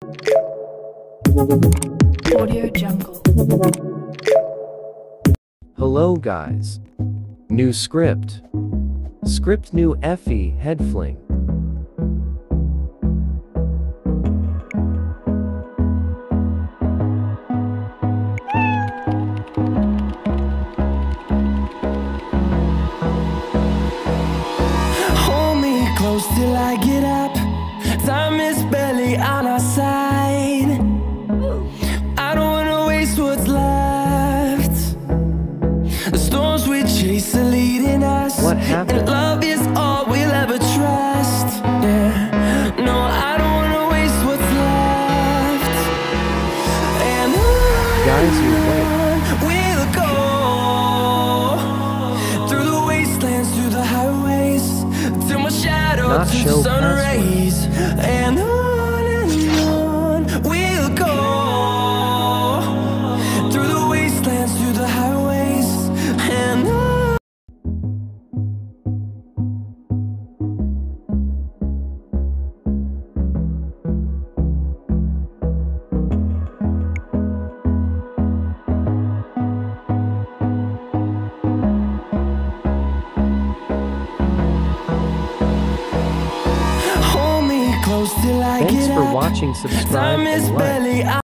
Audio Jungle. Hello guys. New script. Script new FE head fling. Hold me close till I get up. Time is barely on our side. I don't wanna waste what's left. The storms we chase are leading us. What happened? And love is all we'll ever trust. Yeah. No, I don't wanna waste what's left. And Guys, you're right. we'll go through the wastelands, through the highways, till my shadow Not to show the sun password. rays. And on we'll go through the wastelands, through the highways, and on. Hold me close till I Thanks get for up. watching, subscribe Time is and like. barely